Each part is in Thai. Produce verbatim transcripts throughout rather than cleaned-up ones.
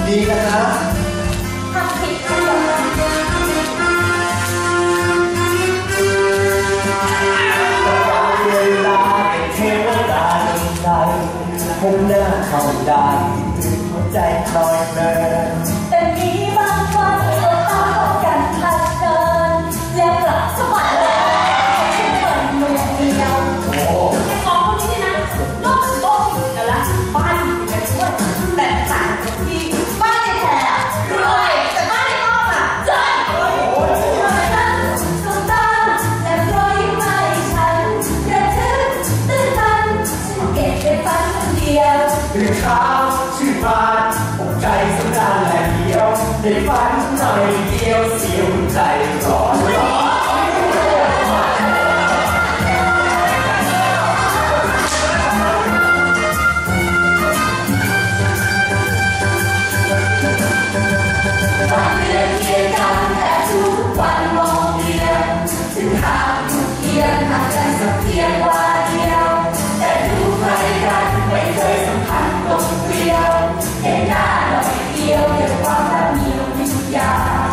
ดีกันนะทำผิดไม่ยอมเวลาเป็นเทวดาดวงใจผมหน้าเข้าได้ตื่นหัวใจคลอยเพลินแต่มีบางวันเราต้องพบกันพักเดินแล้วกลับสวรรค์แล้วฉันเปิดมือเดียวโอ้สองคนนี้นะโลกโลกกันละบ้านอยู่กันช่วยแต่ต่างกันที่บ้านในแท้รวยแต่บ้านในนอกอ่ะเจ๊โอ้ยรวยนั่นสมตาและรวยไม่ฉันระทึกตื่นตันฉันเก็บไปฝันคนเดียวตื่นเช้าชื่นบานอกใจสำราญและเดียวในฝันหน่อยเดียวเสียวใจร้อนร้อนวันเรียนเคียงกันแต่ทุกวันมองเดียวถึงทางทุกเคียงห่างกันสักเพียงว่าเดียวแต่ดูใครกันไม่เคยสัมพันธ์ตรงเดียวเห็นหน้าหน่อยเดียวเดี๋ยวความรักมีวิญญาณ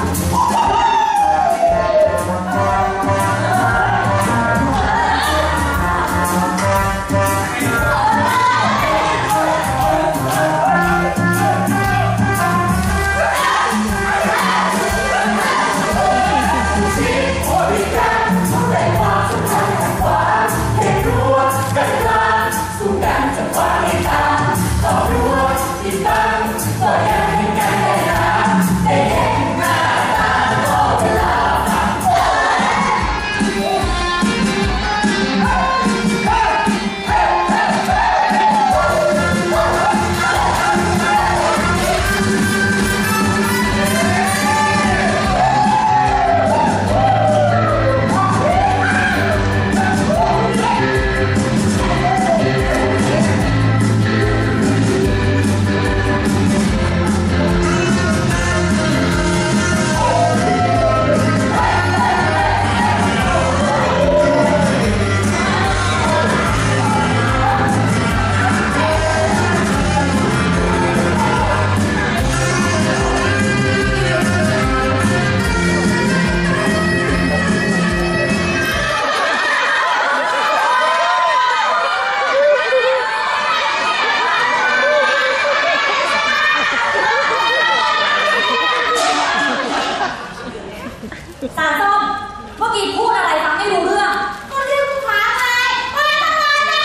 สารส้มเมื่อกี้พูดอะไรฟังไม่รู้เรื่องก็เรียกลูกค้าไงไม่ทำงานได้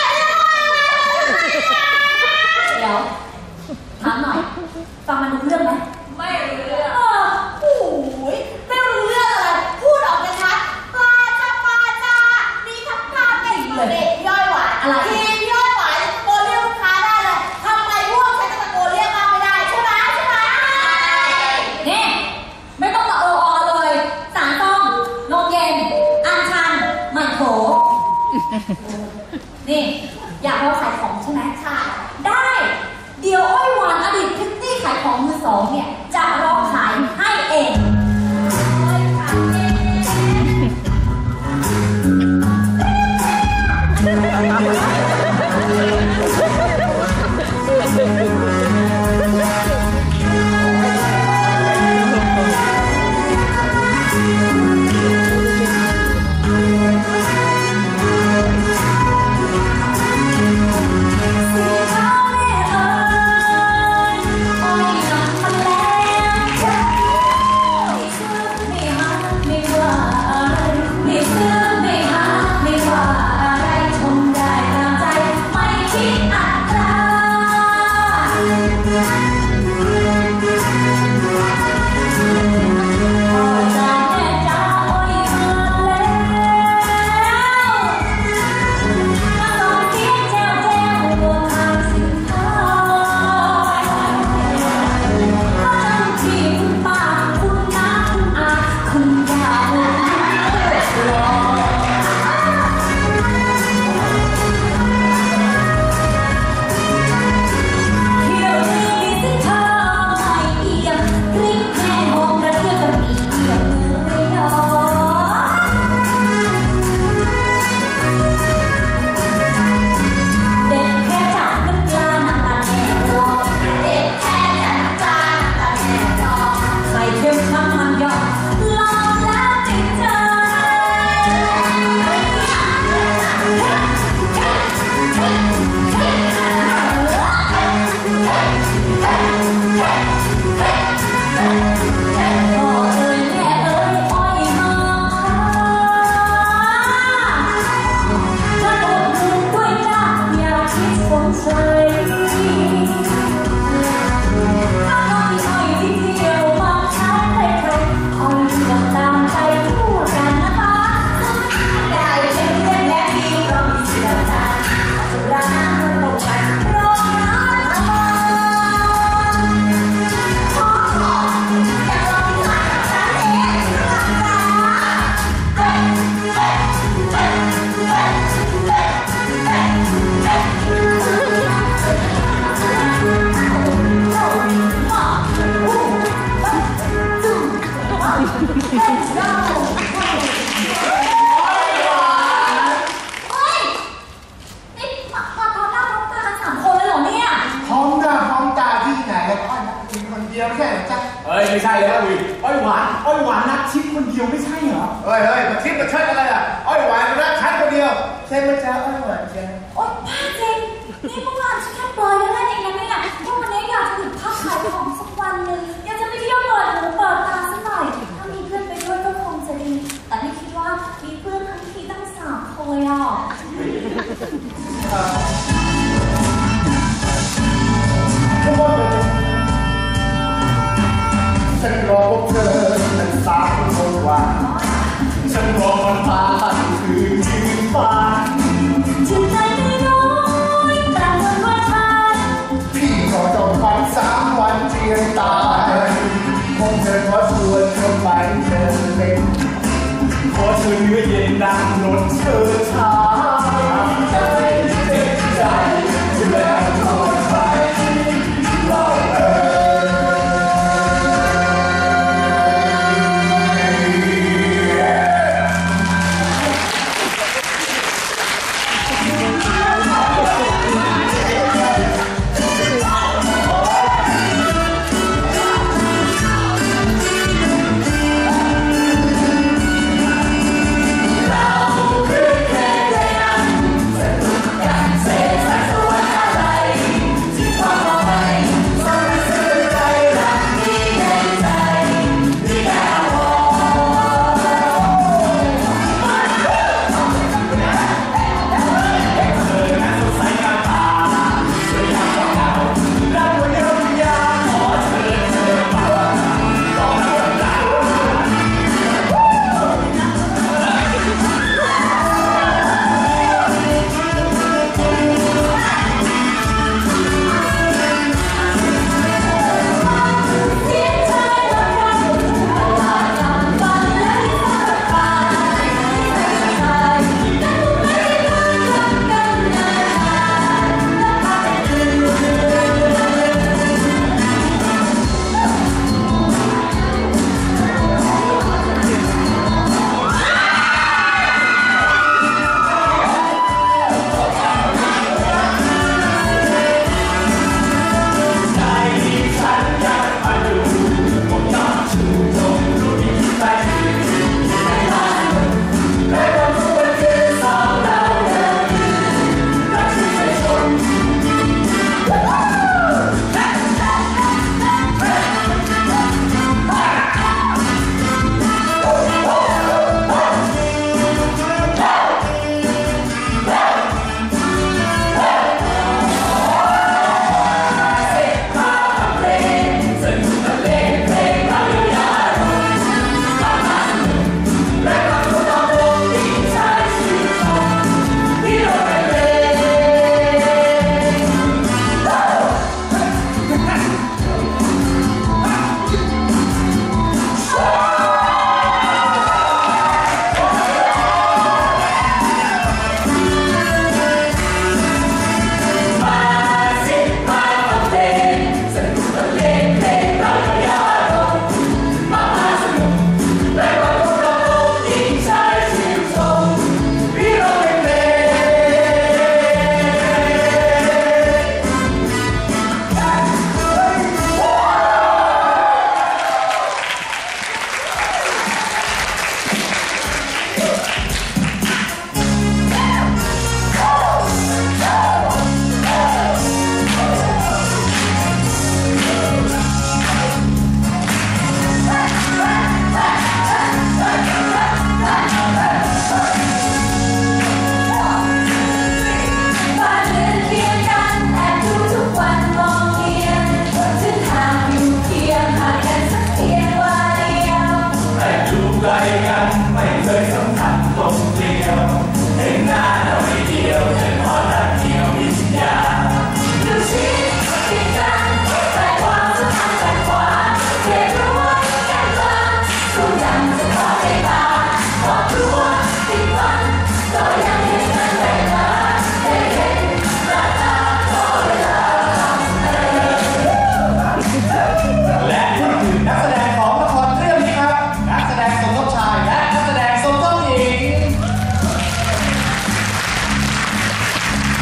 เดี๋ยวถามหน่อยฟังมันรู้เรื่องไหมไม่รู้เรื่องเออโอ้ยไม่รู้เรื่องอะไรพูดออกมาชัดปลาจ้าปลาจ้ามีทับทางเก่งเลยย่อยหวานอะไรทีมย่อยหวานตะโกนเรียกลูกค้าได้เลยทำไมพวกฉันจะตะโกนเรียกบ้างไม่ได้ใช่ไหมใช่ไหมนี่ไม่ต้องมาโออเลยสารส้มนมเย็นอัญชันมันโถนี่อยากเราขายของใช่ไหมใช่ได้เดี๋ยวอ้อยหวานอดีตพริตตี้ขายของมือสองเนี่ยจะรอขายให้เองเดียวแค่ไหนจ๊ะเฮ้ยไม่ใช่แล้ววิอ้อยหวานอ้อยหวานนักชิปคนเดียวไม่ใช่เหรอเฮ้ยเฮ้ยมาทิพย์มาเชิดอะไรอ่ะอ้อยหวานนะฉันคนเดียวใช่ไหมจ๊ะอ้อยหวานจ๊ะโอ๊ยบ้าจริงนี่เมื่อวานฉันแค่ปล่อยแล้วนั่นเองนะเนี่ยว่าวันนี้อยากจะหยุดพักขายของสักวันหนึ่งอยากจะไปเที่ยวเปิดหูเปิดตาสักหน่อยถ้ามีเพื่อนไปด้วยก็คงจะดีแต่ไม่คิดว่ามีเพื่อนทั้งทีตั้งสามคนอ่ะฉันรอพบเธอตั้งสามคนว่าฉันรอมันมาตั้งคืนยืนฝันชื่นใจไม่น้อยแต่เมื่อวันผ่านพี่ขอจองฝันสามวันเจียงตายคงเธอขอชวนเธอไปเดินเล่นขอเชิญเนื้อเย็นดังนนเชิญชาใจเจ็บใจแล้วทอดไปเราเออ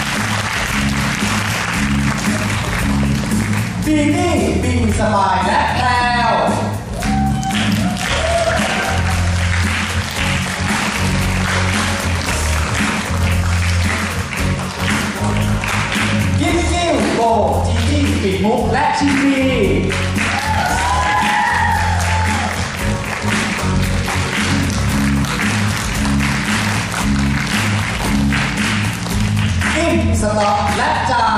ปีนี่ปีสบายและมุกและชินีอิมสต็อกและจ่า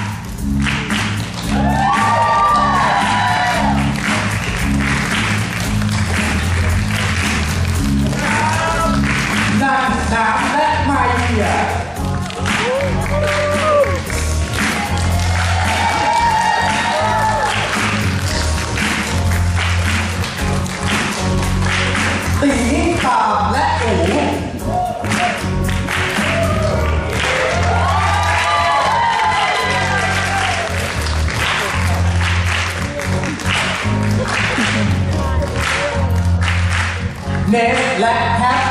นันน้ำและไมเดียตีขามและอูเนสและแฮป